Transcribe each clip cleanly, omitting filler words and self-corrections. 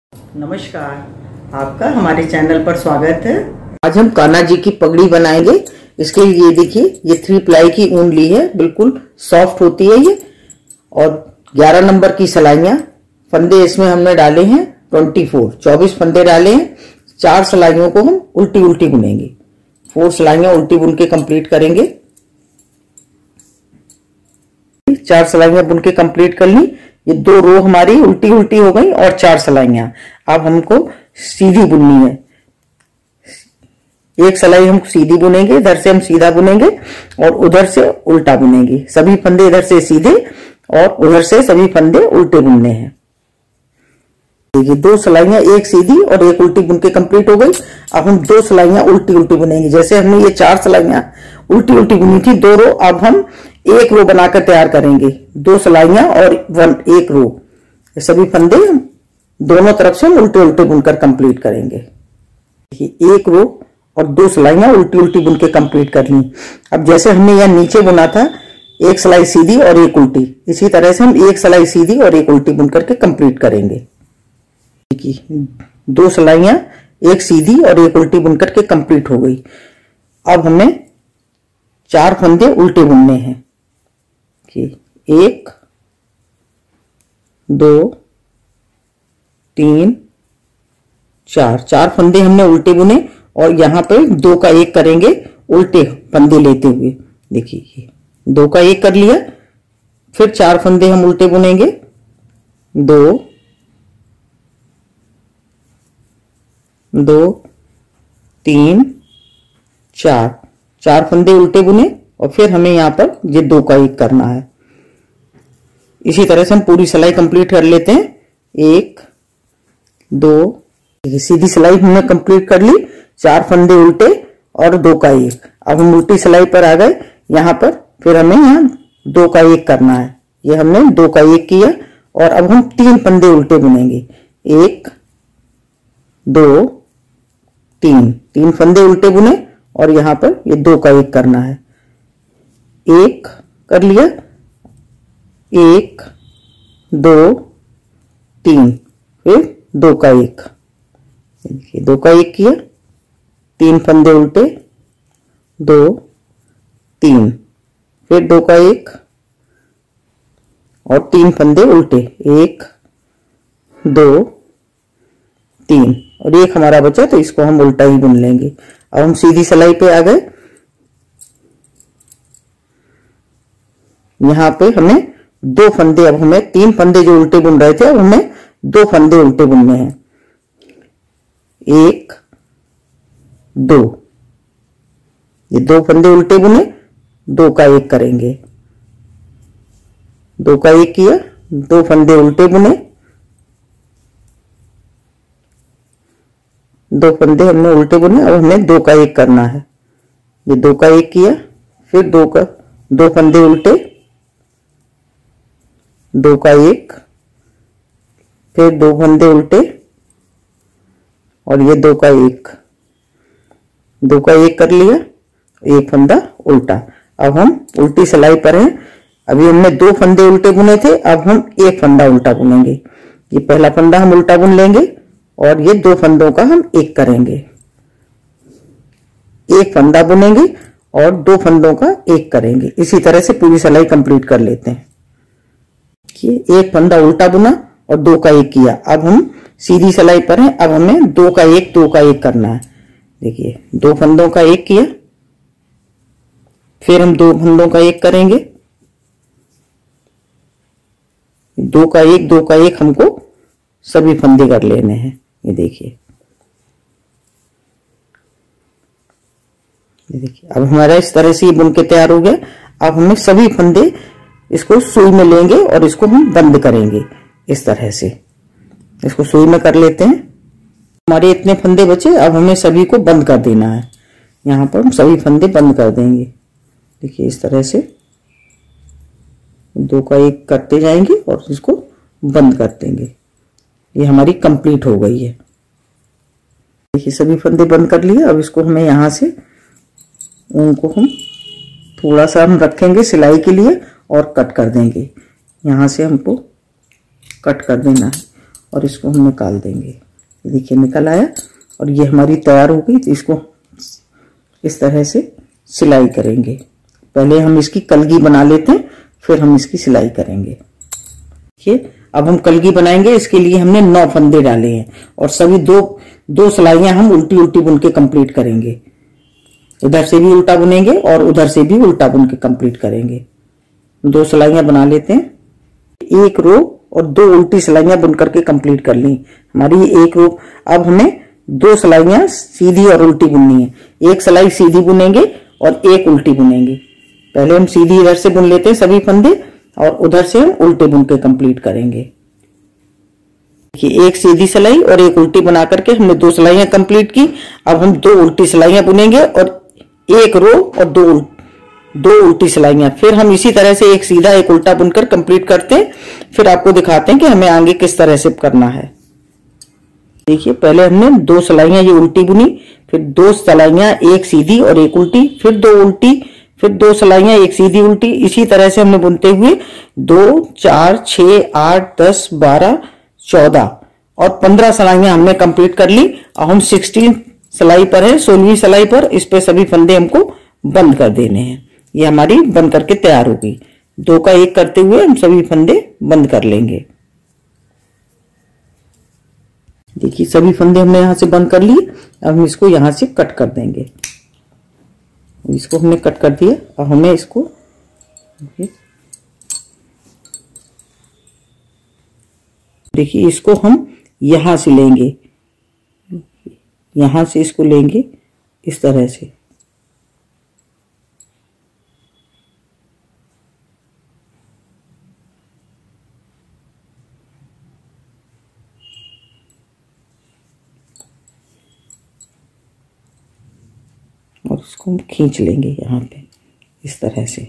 नमस्कार, आपका हमारे चैनल पर स्वागत है। आज हम कान्हा जी की पगड़ी बनाएंगे। इसके लिए ये देखिए, ये 3 प्लाई की ऊन ली है, बिल्कुल सॉफ्ट होती है ये। और 11 नंबर की सलाइयां, फंदे इसमें हमने डाले हैं 24 फंदे डाले हैं। 4 सलाइयों को हम उल्टी उल्टी बुनेंगे। 4 सलाइयां उल्टी बुन के कंप्लीट करेंगे। 4 सलाइयां बुन के कंप्लीट कर ली। ये 2 रो हमारी उल्टी उल्टी हो गई और 4 सलाइयां। अब हमको सीधी बुननी है। एक सलाई हम सीधी बुनेंगे, इधर से हम सीधा बुनेंगे और उधर से उल्टा बुनेंगे। सभी फंदे इधर से सीधे और उधर से सभी फंदे उल्टे बुनने हैं। देखिए, 2 सलाइयां, एक सीधी और एक उल्टी बुन के कंप्लीट हो गई। अब हम 2 सलाइयां उल्टी उल्टी बुनेंगे। जैसे हमने ये 4 सलाइयां उल्टी उल्टी बुनी थी, 2 रो, अब हम एक रो बनाकर तैयार करेंगे। 2 सलाइयां और 1 रो। ये सभी फंदे दोनों तरफ से हम उल्टे उल्टे बुनकर कंप्लीट करेंगे। देखिए, 1 रो और 2 सलाइयां उल्टी उल्टी बुन के कंप्लीट कर ली। अब जैसे हमने यह नीचे बुना था, 1 सलाई सीधी और 1 उल्टी, इसी तरह से हम 1 सलाई सीधी और 1 उल्टी बुन करके कंप्लीट करेंगे। देखिए, 2 सलाइयां, 1 सीधी और 1 उल्टी बुन करके कंप्लीट हो गई। अब हमें 4 फंदे उल्टे बुनने हैं। 1 2 3 4 फंदे हमने उल्टे बुने और यहां पे 2 का 1 करेंगे उल्टे फंदे लेते हुए। देखिए, 2 का 1 कर लिया। फिर 4 फंदे हम उल्टे बुनेंगे। 2 2 3 4 फंदे उल्टे बुने और फिर हमें यहां पर ये 2 का 1 करना है। इसी तरह से हम पूरी सिलाई कंप्लीट कर लेते हैं। 1 2, सीधी सिलाई हमने कंप्लीट कर ली। 4 फंदे उल्टे और 2 का 1। अब हम उल्टी सिलाई पर आ गए। यहां पर फिर हमें यहां 2 का 1 करना है। ये हमने 2 का 1 किया और अब हम 3 फंदे उल्टे बुनेंगे। 1 2 3 फंदे उल्टे बुने और यहां पर ये 2 का 1 करना है। 1 कर लिया। 1 2 3, फिर 2 का 1। देखिए, 2 का 1 किया। 3 फंदे उल्टे, 2 3, फिर 2 का 1 और 3 फंदे उल्टे, 1 2 3 और 1 हमारा बचा, तो इसको हम उल्टा ही बुन लेंगे। अब हम सीधी सिलाई पे आ गए। यहां पे हमें 2 फंदे, अब हमें 3 फंदे जो उल्टे बुन रहे थे, अब हमें 2 फंदे उल्टे बुनने हैं। 1 2, ये 2 फंदे उल्टे बुने, 2 का 1 करेंगे। 2 का 1 किया। 2 फंदे उल्टे बुने, 2 फंदे हमने उल्टे बुने। अब हमें 2 का 1 करना है। ये 2 का 1 किया। फिर 2 फंदे उल्टे, 2 का 1, फिर 2 फंदे उल्टे और ये 2 का 1। 2 का 1 कर लिया। 1 फंदा उल्टा। अब हम उल्टी सिलाई पर हैं। अभी हमने 2 फंदे उल्टे बुने थे, अब हम 1 फंदा उल्टा बुनेंगे। ये पहला फंदा हम उल्टा बुन लेंगे और ये 2 फंदों का हम 1 करेंगे। 1 फंदा बुनेंगे और 2 फंदों का 1 करेंगे। इसी तरह से पूरी सिलाई कंप्लीट कर लेते हैं। 1 फंदा उल्टा बुना और 2 का 1 किया। अब हम सीधी सिलाई पर हैं। अब हमें 2 का 1 करना है। देखिए, 2 फंदों का 1 किया। फिर हम 2 फंदों का 1 करेंगे। 2 का 1 हमको सभी फंदे कर लेने हैं। ये देखिए, अब हमारा इस तरह से ये बुन के तैयार हो गया। अब हमें सभी फंदे, इसको सुई में लेंगे और इसको हम बंद करेंगे। इस तरह से इसको सुई में कर लेते हैं। हमारे इतने फंदे बचे, अब हमें सभी को बंद कर देना है। यहां पर हम सभी फंदे बंद कर देंगे। देखिए, इस तरह से 2 का 1 करते जाएंगे और इसको बंद कर देंगे। ये हमारी कंप्लीट हो गई है। देखिए, सभी फंदे बंद कर लिए। अब इसको हमें यहां से ऊन को हम थोड़ा सा हम रखेंगे सिलाई के लिए और कट कर देंगे। यहां से हमको कट कर देना है और इसको हम निकाल देंगे। ये देखिए निकल आया और ये हमारी तैयार हो गई। तो इसको इस तरह से सिलाई करेंगे। पहले हम इसकी कलगी बना लेते हैं, फिर हम इसकी सिलाई करेंगे। देखिए अब हम कलगी बनाएंगे। इसके लिए हमने 9 फंदे डाले हैं और सभी दो सिलाइयां हम उल्टी उल्टी बुन के कंप्लीट करेंगे। इधर से भी उल्टा बुनेंगे और उधर से भी उल्टा बुन के कंप्लीट करेंगे। 2 सिलाइयां बना लेते हैं। 1 रो और 2 उल्टी सिलाइयां बुन करके कंप्लीट कर ली हमारी 1 रो। अब हमें 2 सिलाइयां सीधी और उल्टी बुननी है। 1 सिलाई सीधी बुनेंगे और 1 उल्टी बुनेंगे। पहले हम सीधी इधर से बुन लेते हैं सभी फंदे और उधर से हम उल्टे बुन के कंप्लीट करेंगे। देखिए 1 सीधी सिलाई और 1 उल्टी बना करके हमने 2 सिलाइयां कंप्लीट की। अब हम 2 उल्टी सिलाइयां बुनेंगे और 1 रो और 2 उल्टी सिलाइयां। फिर हम इसी तरह से 1 सीधा 1 उल्टा बुनकर कंप्लीट करते हैं। फिर आपको दिखाते हैं कि हमें आगे किस तरह से करना है। देखिए पहले हमने 2 सिलाइयां ये उल्टी बुनी, फिर 2 सिलाइयां 1 सीधी और 1 उल्टी, फिर 2 उल्टी, फिर 2 सिलाइयां 1 सीधी उल्टी। इसी तरह से हमने बुनते हुए 2 4 6 8 10 12 14 और 15 सिलाइयां हमने कंप्लीट कर ली। अब हम 16 सिलाई पर है, 16वीं सिलाई पर। इस पे सभी फंदे हमको बंद कर देने हैं। ये हमारी बंद करके तैयार हो गई। 2 का 1 करते हुए हम सभी फंदे बंद कर लेंगे। देखिए सभी फंदे हमने यहां से बंद कर लिए। अब हम इसको यहां से कट कर देंगे। इसको हमने कट कर दिया। अब हमें इसको देखिए इसको हम यहां से लेंगे, यहां से इसको लेंगे इस तरह से। और इसको हम खींच लेंगे यहाँ पे इस तरह से।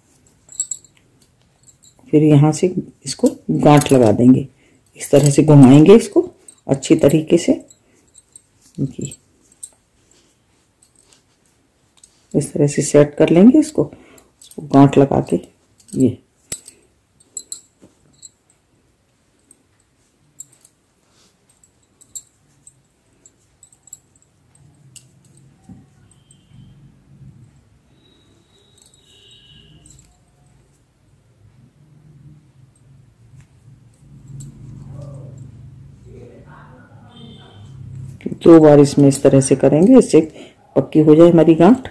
फिर यहाँ से इसको गांठ लगा देंगे। इस तरह से घुमाएंगे इसको अच्छी तरीके से। इस तरह से सेट कर लेंगे इसको गांठ लगा के। ये दो बार इसमें इस तरह से करेंगे, इससे पक्की हो जाए हमारी गांठ।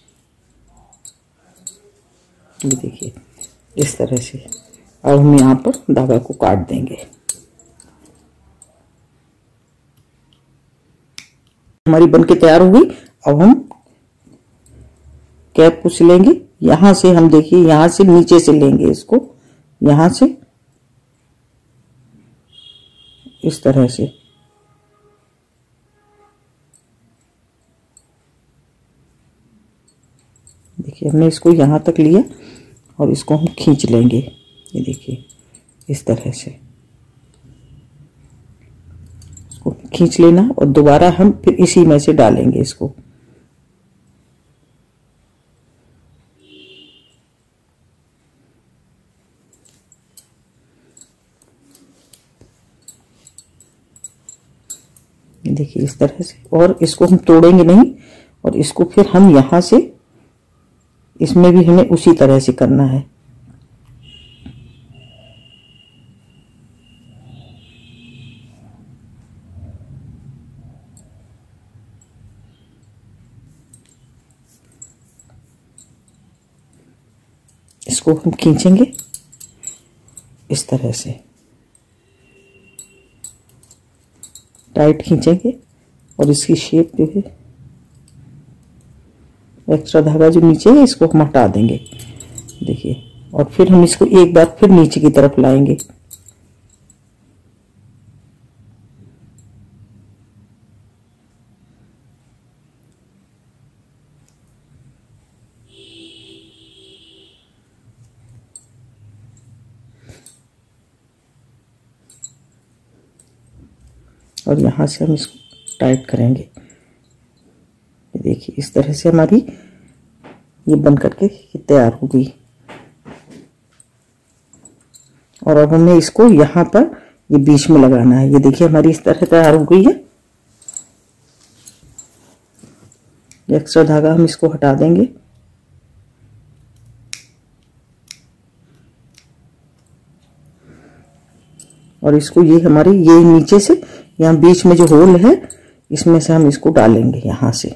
ये देखिए इस तरह से। अब हम यहाँ पर धागा को काट देंगे। हमारी बनके तैयार हो गई। अब हम कैप को सिलेंगे। यहां से हम देखिए यहां से नीचे से लेंगे इसको, यहां से इस तरह से। देखिए हमने इसको यहां तक लिया और इसको हम खींच लेंगे। ये देखिए इस तरह से इसको खींच लेना और दोबारा हम फिर इसी में से डालेंगे इसको। देखिए इस तरह से। और इसको हम तोड़ेंगे नहीं और इसको फिर हम यहां से, इसमें भी हमें उसी तरह से करना है। इसको हम खींचेंगे इस तरह से, टाइट खींचेंगे और इसकी शेप जो है, एक्स्ट्रा धागा जो नीचे है इसको हम हटा देंगे। देखिए और फिर हम इसको एक बार फिर नीचे की तरफ लाएंगे। और यहां से हम इसको टाइट करेंगे। देखिए इस तरह से हमारी ये बन करके तैयार हो गई। और अब हमें इसको यहाँ पर ये बीच में लगाना है। ये देखिए हमारी इस तरह तैयार हो गई है। एक्स्ट्रा धागा हम इसको हटा देंगे। और इसको ये हमारी ये नीचे से यहाँ बीच में जो होल है इसमें से हम इसको डालेंगे यहां से।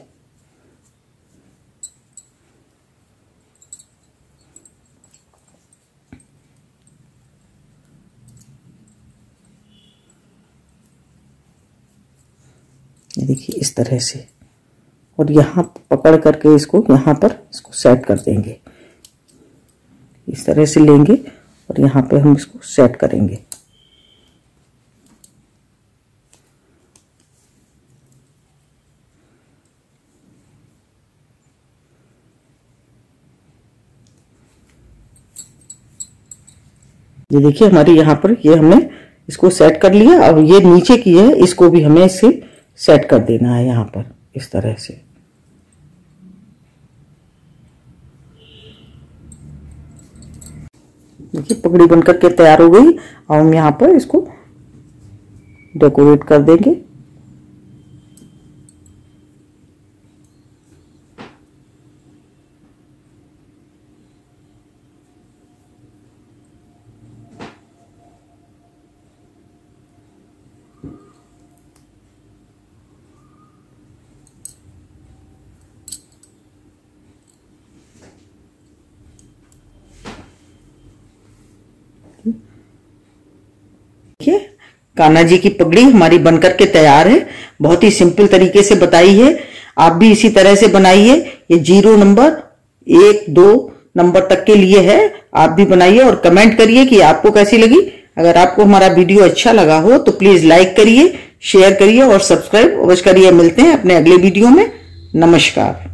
ये देखिए इस तरह से, और यहाँ पकड़ करके इसको यहाँ पर इसको सेट कर देंगे। इस तरह से लेंगे और यहाँ पे हम इसको सेट करेंगे। ये देखिए हमारी यहाँ पर ये हमने इसको सेट कर लिया। अब ये नीचे की है, इसको भी हमें इसे सेट कर देना है यहाँ पर इस तरह से। देखिए पगड़ी बनकर के तैयार हो गई। अब हम यहाँ पर इसको डेकोरेट कर देंगे। देखिए कान्हा जी की पगड़ी हमारी बनकर के तैयार है। बहुत ही सिंपल तरीके से बताई है, आप भी इसी तरह से बनाइए। ये 0 नंबर 1 2 नंबर तक के लिए है, आप भी बनाइए और कमेंट करिए कि आपको कैसी लगी। अगर आपको हमारा वीडियो अच्छा लगा हो तो प्लीज लाइक करिए, शेयर करिए और सब्सक्राइब अवश्य करिए। मिलते हैं अपने अगले वीडियो में। नमस्कार।